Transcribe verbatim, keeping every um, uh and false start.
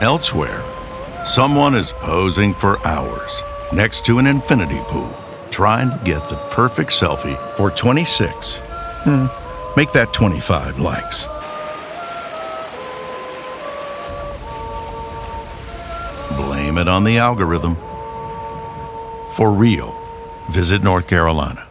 Elsewhere, someone is posing for hours next to an infinity pool, trying to get the perfect selfie for twenty-six. Hmm, make that twenty-five likes. Blame it on the algorithm. For real, visit North Carolina.